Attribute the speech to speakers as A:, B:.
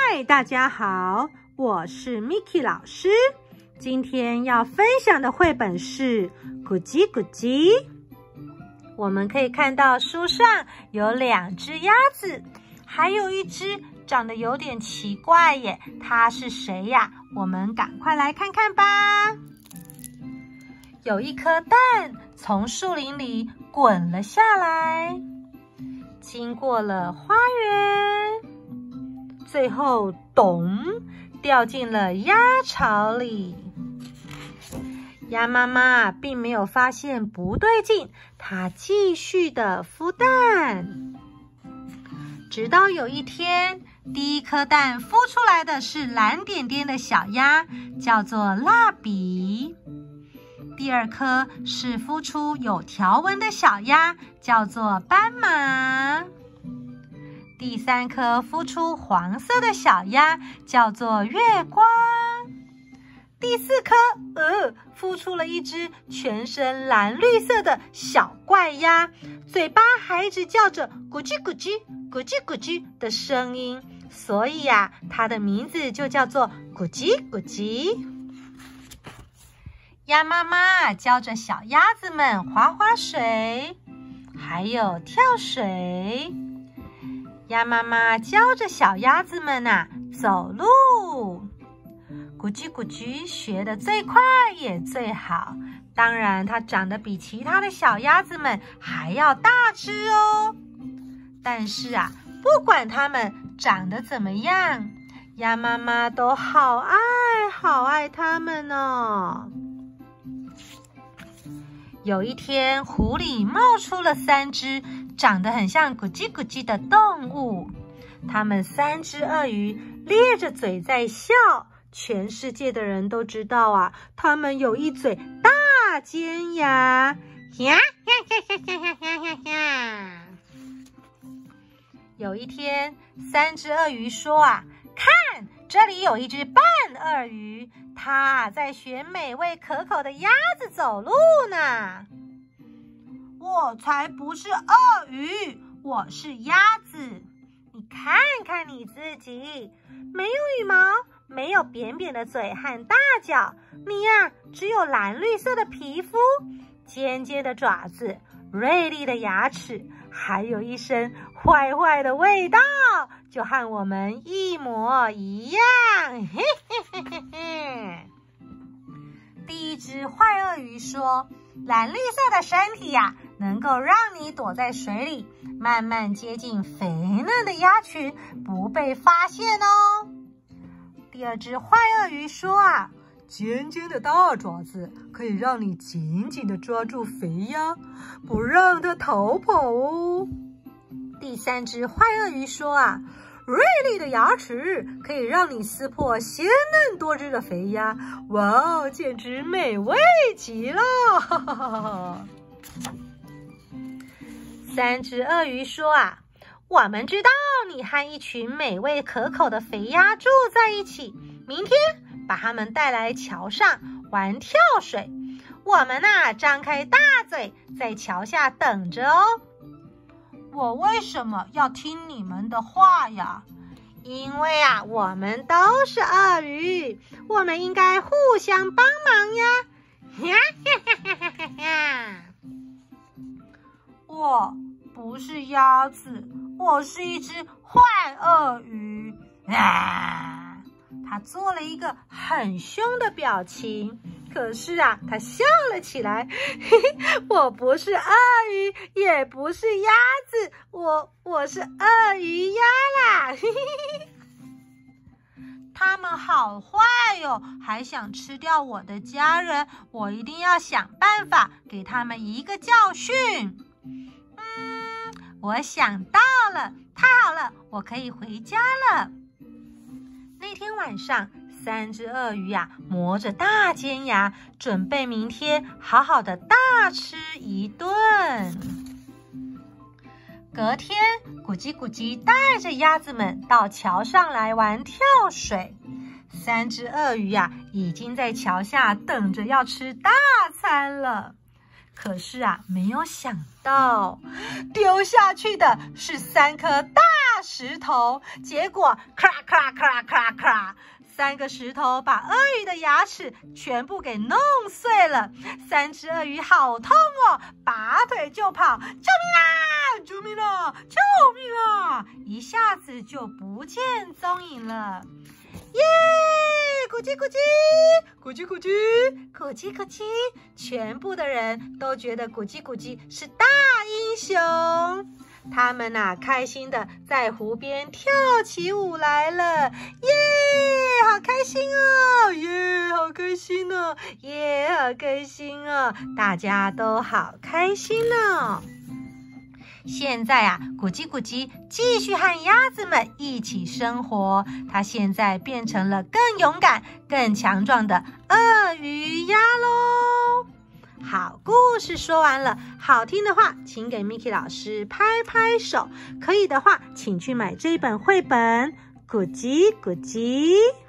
A: 嗨，大家好，我是 Miki 老师。今天要分享的绘本是咕叽咕叽。我们可以看到书上有2只鸭子，还有一只长得有点奇怪耶，它是谁呀？我们赶快来看看吧。有一颗蛋从树林里滚了下来，经过了花园，最后咚掉进了鸭巢里。鸭妈妈并没有发现不对劲，她继续的孵蛋。直到有一天，第一颗蛋孵出来的是蓝点点的小鸭，叫做蜡笔。第2颗是孵出有条纹的小鸭，叫做斑马。第3颗孵出黄色的小鸭，叫做月光。第4颗，孵出了一只全身蓝绿色的小怪鸭，嘴巴还一直叫着咕叽咕叽、咕叽咕叽的声音，所以呀，它的名字就叫做咕叽咕叽。鸭妈妈教着小鸭子们划划水，还有跳水。鸭妈妈教着小鸭子们走路。咕叽咕叽学得最快也最好，当然它长得比其他的小鸭子们还要大只哦。但是不管它们长得怎么样，鸭妈妈都好爱好爱它们哦。有一天，湖里冒出了3只长得很像咕叽咕叽的动物，它们3只鳄鱼咧着嘴在笑。全世界的人都知道它们有一嘴大尖牙。有一天，3只鳄鱼说看，这里有一只半鳄鱼，它在学美味可口的鸭子走路呢。我才不是鳄鱼，我是鸭子。你看看你自己，没有羽毛，没有扁扁的嘴和大脚，你只有蓝绿色的皮肤，尖尖的爪子，锐利的牙齿，还有一身坏坏的味道，就和我们一模一样。嘿嘿嘿嘿嘿。第一只坏鳄鱼说，蓝绿色的身体能够让你躲在水里，慢慢接近肥嫩的鸭群，不被发现哦。第2只坏鳄鱼说尖尖的大爪子可以让你紧紧地抓住肥鸭，不让它逃跑哦。第3只坏鳄鱼说锐利的牙齿可以让你撕破鲜嫩多汁的肥鸭，哇，简直美味极了！3只鳄鱼说我们知道你和一群美味可口的肥鸭住在一起，明天把它们带来桥上玩跳水。我们张开大嘴在桥下等着哦。我为什么要听你们的话呀？因为我们都是鳄鱼，我们应该互相帮忙呀。我不是鸭子，我是一只坏鳄鱼。他做了一个很凶的表情，可是他笑了起来。我不是鳄鱼，也不是鸭子，我是鳄鱼鸭啦。他们好坏哟，还想吃掉我的家人，我一定要想办法给他们一个教训。我想到了，太好了，我可以回家了。那天晚上，3只鳄鱼磨着大尖牙，准备明天好好的大吃一顿。隔天，咕叽咕叽带着鸭子们到桥上来玩跳水。3只鳄鱼已经在桥下等着要吃大餐了。 可是啊，没有想到丢下去的是3颗大石头，结果咔啦咔啦咔啦咔啦咔啦，3个石头把鳄鱼的牙齿全部给弄碎了。3只鳄鱼好痛哦，拔腿就跑，救命啊！救命啊！救命啊！一下子就不见踪影了。耶！咕叽咕叽，咕叽咕叽，咕叽咕叽，全部的人都觉得咕叽咕叽是大英雄。他们开心的在湖边跳起舞来了，耶！好开心哦，耶！好开心哦，耶！好开心哦，大家都好开心哦。现在咕叽咕叽继续和鸭子们一起生活，它现在变成了更勇敢、更强壮的鳄鱼鸭咯。好，故事说完了，好听的话请给 Miki 老师拍拍手，可以的话请去买这一本绘本，咕叽咕叽。